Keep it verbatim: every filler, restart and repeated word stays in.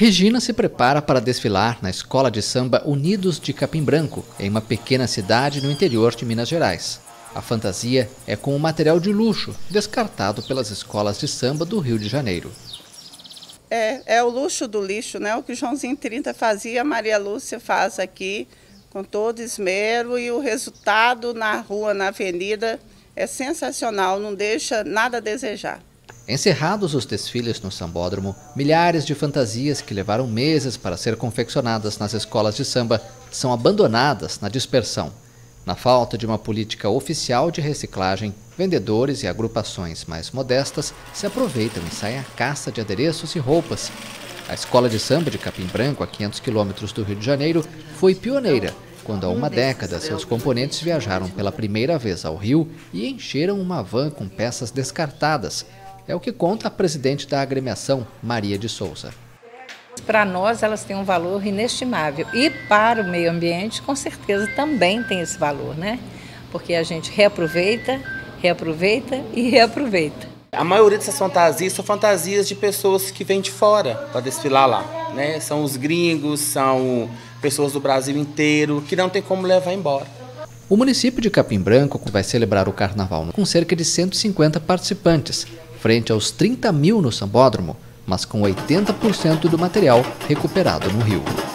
Regina se prepara para desfilar na escola de samba Unidos de Capim Branco, em uma pequena cidade no interior de Minas Gerais. A fantasia é com um material de luxo, descartado pelas escolas de samba do Rio de Janeiro. É, é o luxo do lixo, né? O que o Joãozinho trinta fazia, a Maria Lúcia faz aqui com todo esmero, e o resultado na rua, na avenida, é sensacional, não deixa nada a desejar. Encerrados os desfiles no sambódromo, milhares de fantasias que levaram meses para ser confeccionadas nas escolas de samba são abandonadas na dispersão. Na falta de uma política oficial de reciclagem, vendedores e agrupações mais modestas se aproveitam e saem à caça de adereços e roupas. A escola de samba de Capim Branco, a quinhentos quilômetros do Rio de Janeiro, foi pioneira quando há uma década seus componentes viajaram pela primeira vez ao Rio e encheram uma van com peças descartadas. É o que conta a presidente da agremiação, Maria de Souza. Para nós, elas têm um valor inestimável, e para o meio ambiente, com certeza, também tem esse valor, né? Porque a gente reaproveita, reaproveita e reaproveita. A maioria dessas fantasias são fantasias de pessoas que vêm de fora para desfilar lá, né? São os gringos, são pessoas do Brasil inteiro, que não tem como levar embora. O município de Capim Branco vai celebrar o carnaval com cerca de cento e cinquenta participantes, frente aos trinta mil no sambódromo, mas com oitenta por cento do material recuperado no Rio.